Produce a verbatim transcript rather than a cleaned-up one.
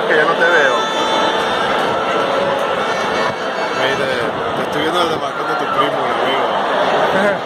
que ya no te veo. Mire, te estoy viendo desde el balcón de tu primo, mi amigo.